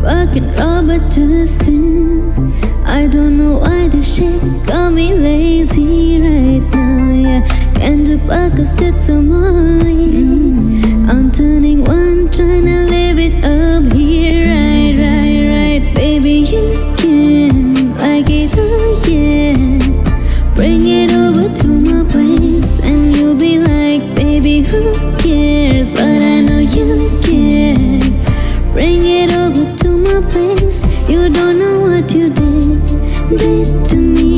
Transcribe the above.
fucking Robert to sin. I don't know why this shit got me lazy right now, yeah. Can't do back cause it's a molly. I'm turning one, trying to live it up here, right. Baby, you can like it, oh yeah. Bring it over to my place and you'll be like, baby, who cares? But I know you care. Bring it over to my place. You don't know what you did to me.